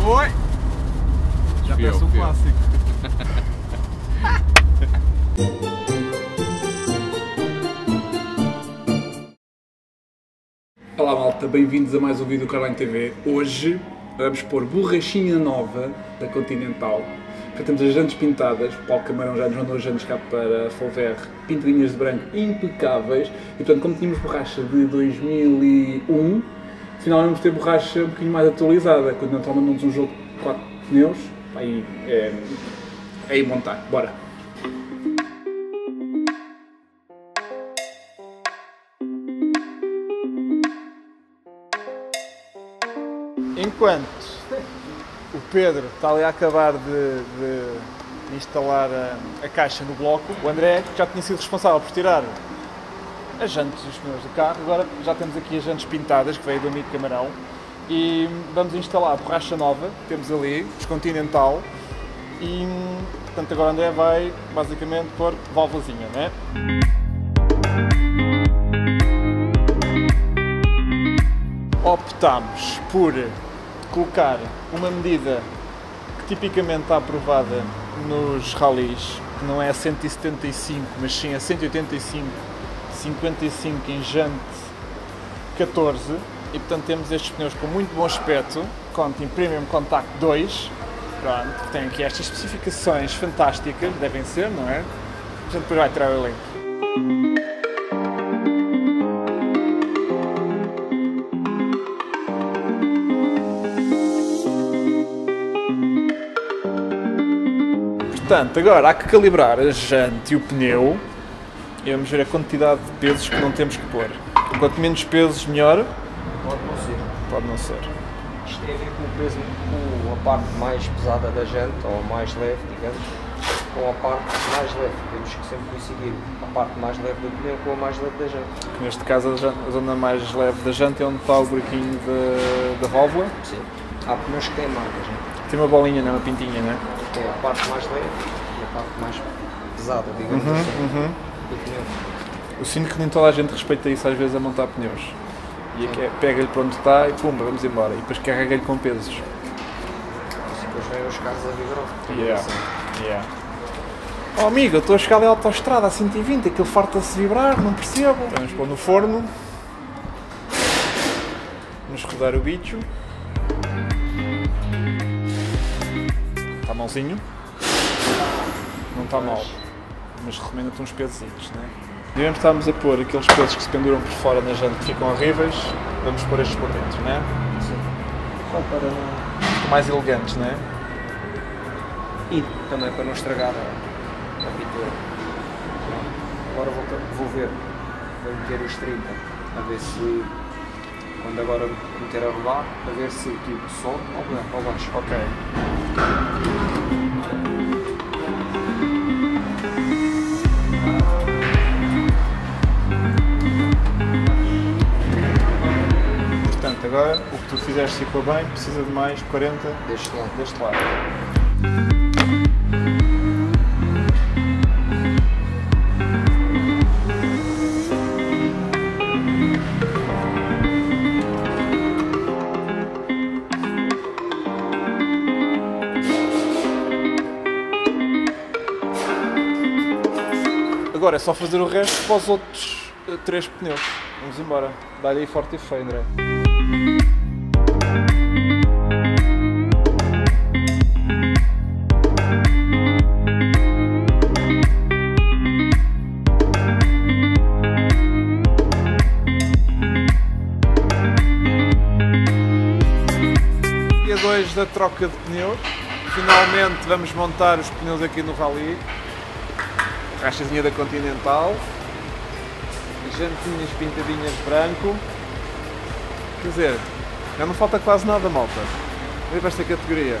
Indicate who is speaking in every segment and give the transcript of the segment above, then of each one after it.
Speaker 1: Oi! Já parece um clássico. Olá malta, bem-vindos a mais um vídeo do Carline TV. Hoje vamos pôr borrachinha nova da Continental. Já temos as jantes pintadas, o Paulo Camarão já nos mandou as jantes cá para Folver, pintadinhas de branco impecáveis. E portanto, como tínhamos borracha de 2001, finalmente vamos ter borracha um bocadinho mais atualizada. A Continental mandou-nos um jogo de 4 pneus, aí é montar, bora! Enquanto o Pedro está ali a acabar de instalar a caixa no bloco, o André já tinha sido responsável por tirar as jantes dos pneus do carro. Agora já temos aqui as jantes pintadas, que veio do amigo Camarão, e vamos instalar a borracha nova que temos ali, os Continental, e portanto agora o André vai basicamente pôr válvulazinha, né? Optámos por colocar uma medida que tipicamente está aprovada nos rallies, que não é a 175, mas sim a 185, 55 em jante 14, e portanto temos estes pneus com muito bom aspecto, Conti Premium Contact 2, pronto, que tem aqui estas especificações fantásticas, devem ser, não é? A gente depois vai tirar o link. Portanto, agora há que calibrar a jante e o pneu e vamos ver a quantidade de pesos que não temos que pôr. Quanto menos pesos, melhor?
Speaker 2: Pode não ser.
Speaker 1: Pode não ser.
Speaker 2: Isto tem a ver com o peso, com a parte mais pesada da jante, ou mais leve, digamos, com a parte mais leve. Temos que sempre coincidir a parte mais leve do pneu com a mais leve da jante.
Speaker 1: Neste caso, a zona mais leve da jante é onde está o buraquinho da válvula?
Speaker 2: Sim. Há pneus que têm marcas, não é?
Speaker 1: Tem uma bolinha, não é? Uma pintinha, não é?
Speaker 2: Que é a parte mais leve e a parte mais pesada, digamos assim, do pneu.
Speaker 1: Eu sinto que nem toda a gente respeita isso às vezes a montar pneus. E é, pega-lhe para onde está e pumba, vamos embora. E depois carrega-lhe com pesos.
Speaker 2: E depois vêm os carros a vibrar.
Speaker 1: Yeah. Oh amigo, eu estou a chegar ali à autoestrada a 120, aquilo farta-se vibrar, não percebo. Vamos pôr no forno. Vamos rodar o bicho. Está malzinho? Não está mal, mas recomendo-te uns pesos, né? Devemos estarmos a pôr aqueles pesos que se penduram por fora na jante que ficam horríveis, vamos pôr estes por dentro, né?
Speaker 2: Sim. Só para...
Speaker 1: Ficam mais elegantes, né?
Speaker 2: E também para não estragar a pintura. Agora vou ver, vou meter os 30, a ver se, quando agora meter a rolar, a ver se tipo sobe ou baixo.
Speaker 1: Ok. Portanto, agora o que tu fizeste ficou bem, precisa de mais 40
Speaker 2: Deste lado.
Speaker 1: deste lado. Agora é só fazer o resto para os outros 3 pneus. Vamos embora. Dá-lhe aí forte e feio, André. Dia 2 da troca de pneus. Finalmente vamos montar os pneus aqui no Rally. Caixazinha da Continental, jantinhas pintadinhas de branco, quer dizer, já não falta quase nada, malta. Vem para esta categoria.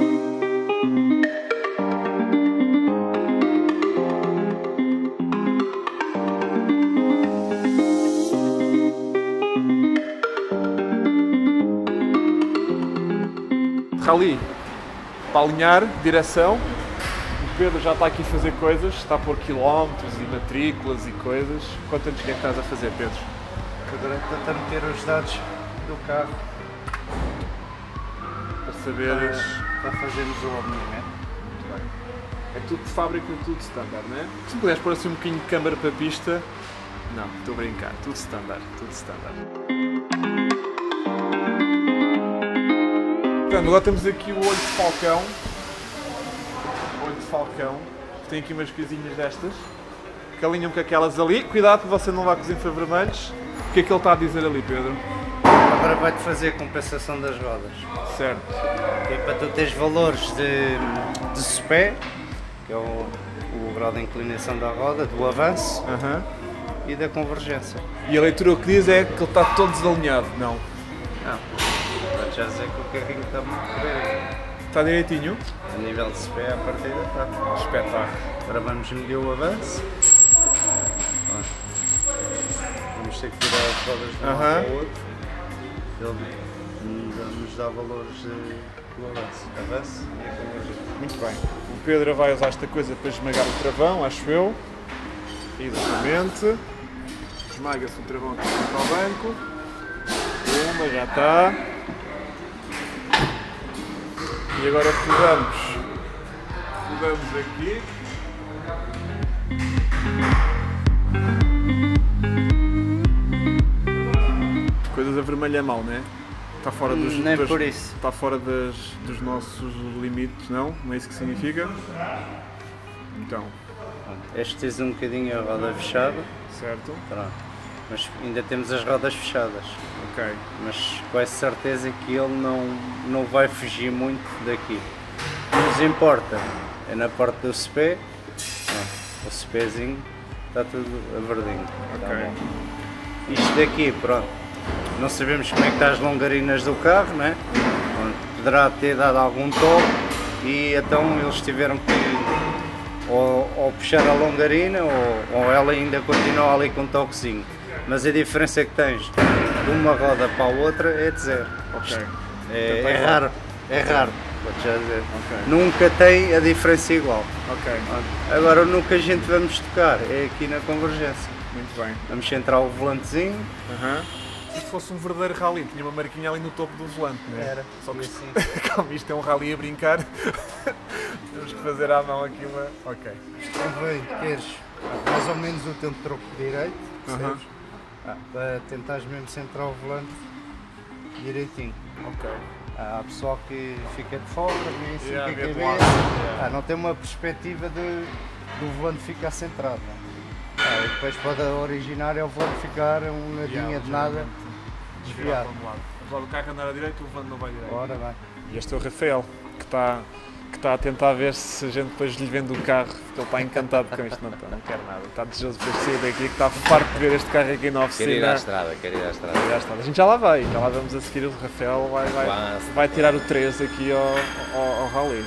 Speaker 1: Rally, para alinhar, direção. O Pedro já está aqui a fazer coisas, está a pôr quilómetros e matrículas e coisas. Conta-nos o que é que estás a fazer, Pedro?
Speaker 3: Agora tentar meter os dados do carro para
Speaker 1: saberes.
Speaker 3: Para fazermos o alinhamento.
Speaker 1: É tudo de fábrica, tudo standard, não é? Se me puderes pôr assim um bocadinho de câmara para a pista. Não, estou a brincar, tudo standard, tudo standard. Portanto, agora temos aqui o olho de falcão. O olho de falcão. Tem aqui umas coisinhas destas. Que alinham com aquelas ali. Cuidado que você não vá com os infravermelhos. O que é que ele está a dizer ali, Pedro?
Speaker 3: Agora vai-te fazer a compensação das rodas.
Speaker 1: Certo.
Speaker 3: Que é para tu teres valores de SPE, que é o grau de inclinação da roda, do avanço e da convergência.
Speaker 1: E a leitura o que diz é que ele está todo desalinhado. Não.
Speaker 3: Não. Vou-te já dizer que o carrinho está muito bem.
Speaker 1: Está direitinho?
Speaker 3: A nível de SPE, à partida está.
Speaker 1: Espetáculo.
Speaker 3: Agora vamos medir o avanço. Vamos ter que tirar as rodas de um lado para o outro. Ele nos dá valores do avanço e a convergência.
Speaker 1: Muito bem. O Pedro vai usar esta coisa para esmagar o travão, acho eu. Exatamente. Esmaga-se o travão aqui para o banco. Uma, já está. E agora rodamos aqui. Coisas a vermelho mal, não é? Está fora dos,
Speaker 3: Nem por isso.
Speaker 1: Está fora dos nossos limites, não? Não é isso que significa? Então.
Speaker 3: Este tens um bocadinho a roda fechada.
Speaker 1: Certo.
Speaker 3: Pronto. Mas ainda temos as rodas fechadas.
Speaker 1: Ok.
Speaker 3: Mas com essa certeza que ele não vai fugir muito daqui. O que nos importa é na parte do SPE. O SPEzinho está tudo a verdinho.
Speaker 1: Ok.
Speaker 3: Tá bom? Isto daqui, pronto. Não sabemos como é que está as longarinas do carro, né? Poderá ter dado algum toque e então eles tiveram que ou puxar a longarina ou ela ainda continua ali com um toquezinho. Mas a diferença que tens de uma roda para a outra é de zero.
Speaker 1: Ok.
Speaker 3: É raro, vou-te já dizer.
Speaker 1: Ok.
Speaker 3: Nunca tem a diferença igual.
Speaker 1: Ok.
Speaker 3: Agora no que a gente vamos tocar é aqui na convergência.
Speaker 1: Muito bem.
Speaker 3: Vamos centrar o volantezinho.
Speaker 1: Se isto fosse um verdadeiro rally, tinha uma marquinha ali no topo do volante, não é?
Speaker 3: Era.
Speaker 1: Só que
Speaker 3: assim.
Speaker 1: como isto é um rally a brincar, temos que fazer à mão aqui uma... Ok.
Speaker 3: Convém teres mais ou menos o teu troco direito, percebes? Para tentares mesmo centrar o volante direitinho.
Speaker 1: Ok.
Speaker 3: Há pessoal que fica de fora, vê assim
Speaker 1: Yeah,
Speaker 3: com a
Speaker 1: vê de
Speaker 3: cabeça,
Speaker 1: lado.
Speaker 3: não tem uma perspectiva do volante ficar centrado. E depois pode originar é o volante ficar um nadinha de nada desviado.
Speaker 1: Agora o carro andar à direita, o volante não vai direito.
Speaker 3: Ora bem.
Speaker 1: E este é o Rafael, que está a tentar ver se a gente depois lhe vende o carro, porque ele está encantado com isto. Não quer nada. Está desejoso de sair daqui, que está farto de ver este carro aqui na oficina.
Speaker 4: Quero ir à estrada, quero ir à estrada.
Speaker 1: Já está. A gente já lá vai, já lá vamos a seguir. O Rafael vai tirar o 3 aqui ao rally.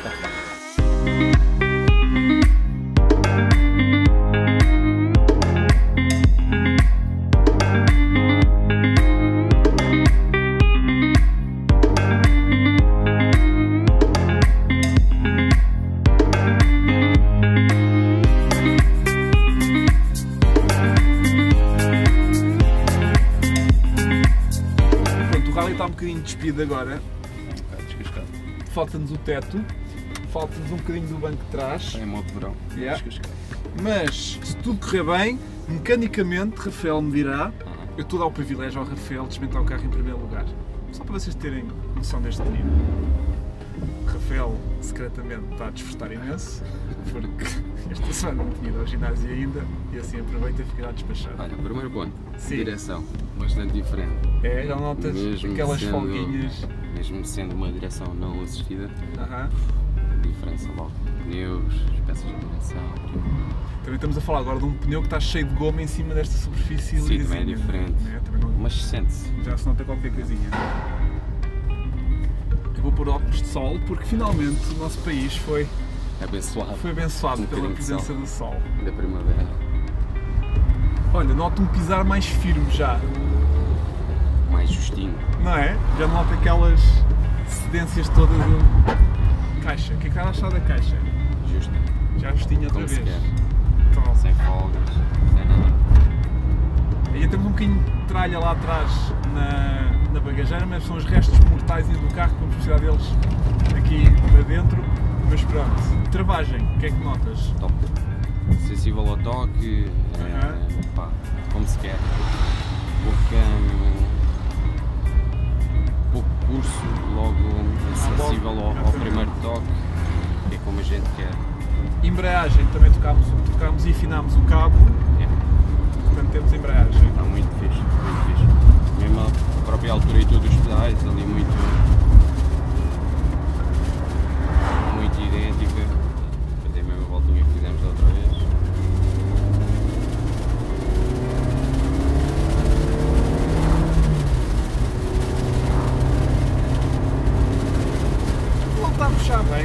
Speaker 1: Está um bocadinho despido agora. Falta-nos o teto, falta-nos um bocadinho do banco de trás.
Speaker 4: Em modo verão.
Speaker 1: Yeah. Mas se tudo correr bem, mecanicamente, Rafael me dirá. Eu estou a dar o privilégio ao Rafael de experimentar o carro em primeiro lugar. Só para vocês terem noção deste nível. Rafael secretamente está a desfrutar imenso, porque esta semana não tinha ido ao ginásio ainda e assim aproveita e ficará despachado.
Speaker 4: Olha, primeiro ponto,
Speaker 1: Sim.
Speaker 4: direção, bastante diferente.
Speaker 1: É, já notas aquelas folguinhas.
Speaker 4: Mesmo sendo uma direção não assistida,
Speaker 1: Aham.
Speaker 4: diferença logo, pneus, peças de direção.
Speaker 1: Também estamos a falar agora de um pneu que está cheio de goma em cima desta superfície
Speaker 4: Sim,
Speaker 1: lisinha,
Speaker 4: também é diferente,
Speaker 1: né? Também não,
Speaker 4: mas sente-se.
Speaker 1: já se nota qualquer coisinha. Eu vou pôr óculos de sol porque finalmente o nosso país foi
Speaker 4: Abençoado.
Speaker 1: abençoado
Speaker 4: Um
Speaker 1: pela
Speaker 4: bocadinho de
Speaker 1: presença
Speaker 4: sol.
Speaker 1: do sol.
Speaker 4: Da primavera.
Speaker 1: Olha, noto um pisar mais firme já,
Speaker 4: Mais justinho.
Speaker 1: não é? Já não noto aquelas cedências todas do... Caixa, o que é que está a achar da caixa?
Speaker 4: Justa.
Speaker 1: Já justinha outra
Speaker 4: Como se
Speaker 1: vez.
Speaker 4: quer.
Speaker 1: Então,
Speaker 4: Sem folgas, sem nada.
Speaker 1: aí temos um bocadinho de tralha lá atrás na bagageira, mas são os restos mortais do carro que vamos precisar deles aqui para dentro. Mas pronto, travagem, o que é que notas?
Speaker 4: Top. Sensível ao toque, pá, como se quer. Pouco curso, logo sensível ao primeiro toque, que é como a gente quer.
Speaker 1: Embreagem, também tocámos e afinámos o cabo, portanto temos embreagem.
Speaker 4: Está muito fixe, muito fixe. Mesmo a própria altura e tudo dos pedais, ali muito idêntica. Fazer a mesma voltinha que fizemos da outra vez.
Speaker 1: Não está a puxar bem.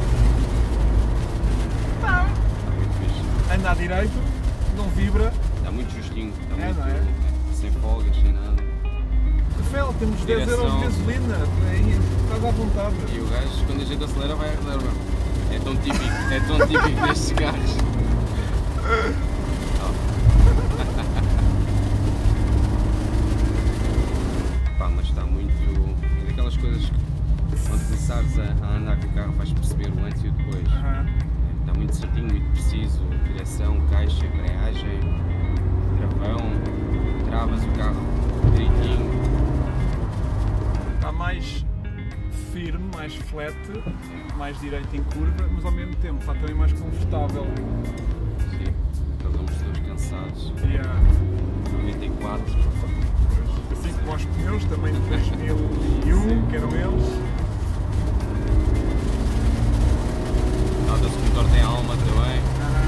Speaker 1: Está.
Speaker 4: Está muito fixe.
Speaker 1: Anda à direito, não vibra.
Speaker 4: Está muito justinho, está muito,
Speaker 1: Não é?
Speaker 4: sem folgas, sem nada.
Speaker 1: Rafael, temos 10
Speaker 4: Direção.
Speaker 1: euros de gasolina, aí estás à vontade.
Speaker 4: E o gajo, quando a gente acelera, vai à reserva. É tão típico destes carros. Pá, mas está muito... É daquelas coisas que quando começares a andar com o carro vais perceber o antes e o depois. Está muito certinho, muito preciso. Direção, caixa, embreagem, travão, travas o carro direitinho.
Speaker 1: Está mais firme, mais flat, mais direito em curva, mas ao mesmo tempo está também mais confortável.
Speaker 4: Sim, aqueles amortecedores cansados. 94.
Speaker 1: Assim como os pneus, também de 2001, que eram eles.
Speaker 4: Nota-se que o motor tem alma também.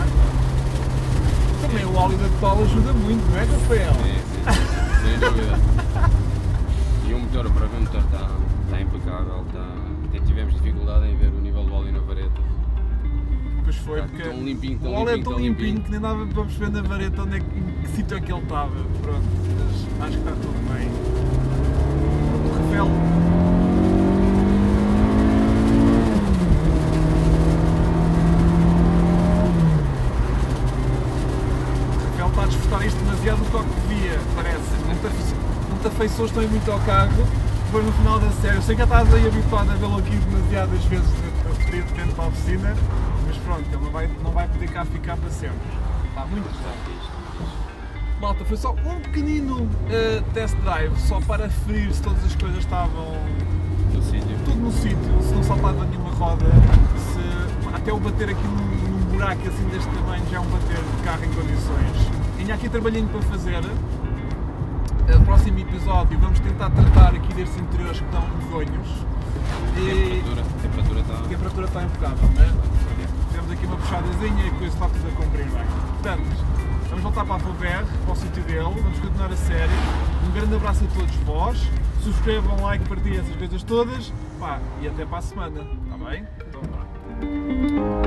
Speaker 1: Também o óleo da Total ajuda muito, não é, Rafael?
Speaker 4: Sim, sem dúvida. E o motor, para ver o motor está impecável. Até tivemos dificuldade em ver o nível do óleo na vareta.
Speaker 1: Pois foi,
Speaker 4: Está
Speaker 1: porque
Speaker 4: tão limpinho, tão
Speaker 1: o óleo é
Speaker 4: limpinho,
Speaker 1: tão
Speaker 4: tão
Speaker 1: limpinho
Speaker 4: limpinho.
Speaker 1: que nem dava para perceber na vareta onde é que, em que sítio é que ele estava. Pronto, mas acho que está tudo bem. O Rafael. Está a desfrutar isto demasiado do toque de via, parece. Não te afeiçoas também muito ao carro, depois no final da série. Eu sei que já estás aí habituado a vê-lo aqui demasiadas vezes a fedido dentro da oficina, mas pronto, ele não vai poder cá ficar para sempre. Está muito bom. Malta, foi só um pequenino test drive, só para aferir se todas as coisas estavam
Speaker 4: No sítio.
Speaker 1: tudo no sítio, se não saltava nenhuma roda, se até o bater aqui num buraco assim deste tamanho já é um bater de carro em condições. Tinha aqui trabalhinho para fazer. No próximo episódio vamos tentar tratar aqui destes interiores que estão medonhos.
Speaker 4: A
Speaker 1: temperatura está impecável, não é? Temos aqui uma puxadazinha e a coisa está tudo a cumprir bem. Portanto, vamos voltar para a Fover, para o sítio dele, vamos continuar a série. Um grande abraço a todos vós. Subscrevam, like, partilhem essas coisas todas. Pá, e até para a semana, está bem? Então, vá.